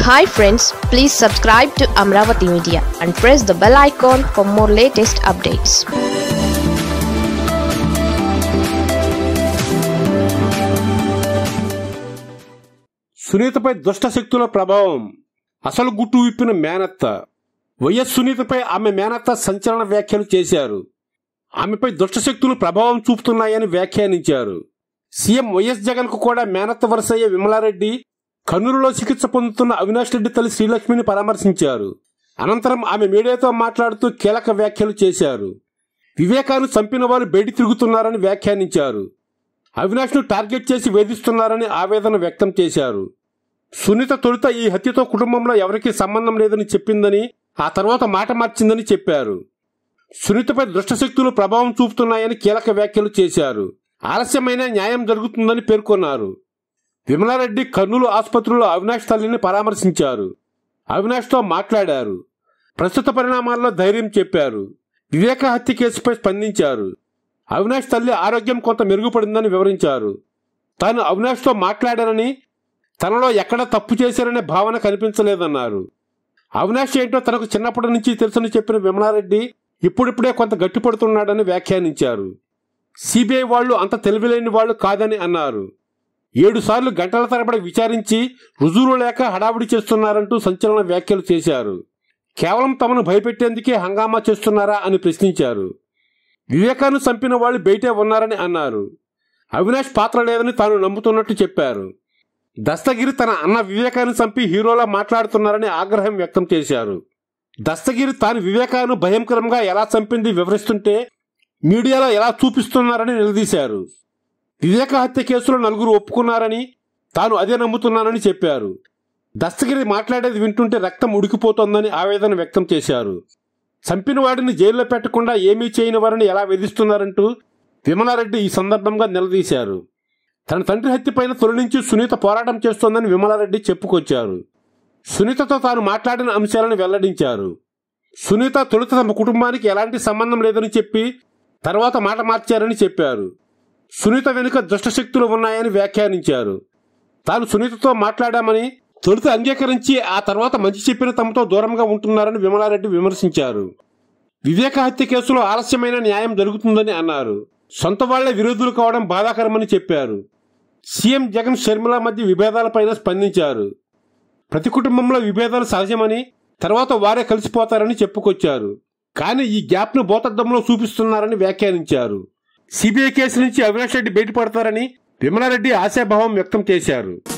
Hi friends, please subscribe to Amaravathi Media and press the bell icon for more latest updates. సునీతపై దుష్ట శక్తుల ప్రభావం అసలు గుట్టు విప్పిన మేనత్త. వైఎస్ సునీతపై ఆమె మేనత్త సంచలన వ్యాఖ్యలు చేశారు. ఆమెపై దుష్ట శక్తులు ప్రభావం చూపుతున్నాయని వ్యాఖ్యానించారు. సీఎం వైఎస్ జగన్ కు కూడా మేనత్త వరుసయ్య విమలారెడ్డి కర్నూలులో చికిత్స పొందుతున్న అవినాష్ రెడ్డి తల్లి శ్రీలక్ష్మిని పరామర్శించారు. అనంతరం ఆమె మీడియాతో మాట్లాడుతూ కీలక వ్యాఖ్యలు చేశారు. వివేకాను చంపిన వారు బయట తిరుగుతున్నారని వ్యాఖ్యానించారు. అవినాష్ను టార్గెట్ చేసి వేధిస్తున్నారని ఆవేదన వ్యక్తం చేశారు. సునీత తొలుత ఈ హత్యతో కుటుంబంలో ఎవరికీ సంబంధం లేదని చెప్పిందని, ఆ తర్వాత మాట మార్చిందని చెప్పారు. సునీతపై దుష్టశక్తులు ప్రభావం చూపుతున్నాయని కీలక వ్యాఖ్యలు చేశారు. ఆలస్యమైన న్యాయం జరుగుతుందని పేర్కొన్నారు. విమలారెడ్డి కర్నూలు ఆసుపత్రిలో అవినాష్ తల్లిని పరామర్శించారు. అవినాష్తో మాట్లాడారు. ప్రస్తుత పరిణామాల్లో ధైర్యం చెప్పారు. వివేక హత్య కేసుపై స్పందించారు. అవినాష్ తల్లి ఆరోగ్యం కొంత మెరుగుపడిందని వివరించారు. తాను అవినాష్తో మాట్లాడానని, తనలో ఎక్కడ తప్పు చేశారనే భావన కనిపించలేదన్నారు. అవినాష్ ఏంటో తనకు చిన్నప్పటి నుంచి తెలుసని చెప్పిన విమలారెడ్డి ఇప్పుడిప్పుడే కొంత గట్టిపడుతున్నాడని వ్యాఖ్యానించారు. సిబిఐ వాళ్లు అంత తెలివిలేని వాళ్లు కాదని అన్నారు. 7 సార్లు గంటల తరబడి విచారించి రుజువులు లేక హడావుడి చేస్తున్నారంటూ సంచలన వ్యాఖ్యలు చేశారు. కేవలం తమను భయపెట్టేందుకే హంగామా చేస్తున్నారా అని ప్రశ్నించారు. వివేకాను చంపిన వాళ్ళు బయటే ఉన్నారని అన్నారు. అవినాష్ పాత్ర లేదని తాను నమ్ముతున్నట్టు చెప్పారు. దస్తగిరి తన అన్న వివేకాను చంపి హీరోలా మాట్లాడుతున్నారని ఆగ్రహం వ్యక్తం చేశారు. దస్తగిరి తాను వివేకాను భయంకరంగా ఎలా చంపింది వివరిస్తుంటే మీడియాలో ఎలా చూపిస్తున్నారని నిలదీశారు. వివేక హత్య కేసులో 4 ఒప్పుకున్నారని, తాను అదే నమ్ముతున్నానని చెప్పారు. దస్తగిరి మాట్లాడేది వింటుంటే రక్తం ఉడికిపోతోందని ఆవేదన వ్యక్తం చేశారు. చంపిన వాడిని జైల్లో పెట్టకుండా ఏమీ చేయని వారిని ఎలా వేధిస్తున్నారంటూ విమలారెడ్డి ఈ సందర్భంగా నిలదీశారు. తన తండ్రి హత్యపైన తొలి నుంచి సునీత పోరాటం చేస్తోందని విమలారెడ్డి చెప్పుకొచ్చారు. సునీతతో తాను మాట్లాడిన అంశాలను వెల్లడించారు. సునీత తొలుత తమ కుటుంబానికి ఎలాంటి సంబంధం లేదని చెప్పి తర్వాత మాట మార్చారని చెప్పారు. సునీత వెనుక దుష్టశక్తులు ఉన్నాయని వ్యాఖ్యానించారు. తాను సునీతతో మాట్లాడామని తొలుత అంగీకరించి ఆ తర్వాత మంచి చెప్పిన తమతో దూరంగా ఉంటున్నారని విమలారెడ్డి విమర్శించారు. వివేక హత్య కేసులో ఆలస్యమైన న్యాయం జరుగుతుందని అన్నారు. సొంత వాళ్లే విరోధులు కావడం బాధాకరమని చెప్పారు. సీఎం జగన్ షర్మిల మధ్య విభేదాలపైన స్పందించారు. ప్రతి కుటుంబంలో విభేదాలు సహజమని, తర్వాత వారే కలిసిపోతారని చెప్పుకొచ్చారు. కానీ ఈ గ్యాప్ను భూతద్దంలో చూపిస్తున్నారని వ్యాఖ్యానించారు. సిబిఐ కేసు నుంచి అవినాష్ రెడ్డి బయటపడతారని విమలారెడ్డి ఆశాభావం వ్యక్తం చేశారు.